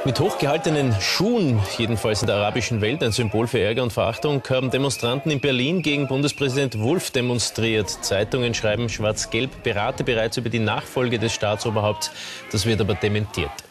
Mit hochgehaltenen Schuhen, jedenfalls in der arabischen Welt, ein Symbol für Ärger und Verachtung, haben Demonstranten in Berlin gegen Bundespräsident Wulff demonstriert. Zeitungen schreiben, Schwarz-Gelb berate bereits über die Nachfolge des Staatsoberhaupts. Das wird aber dementiert.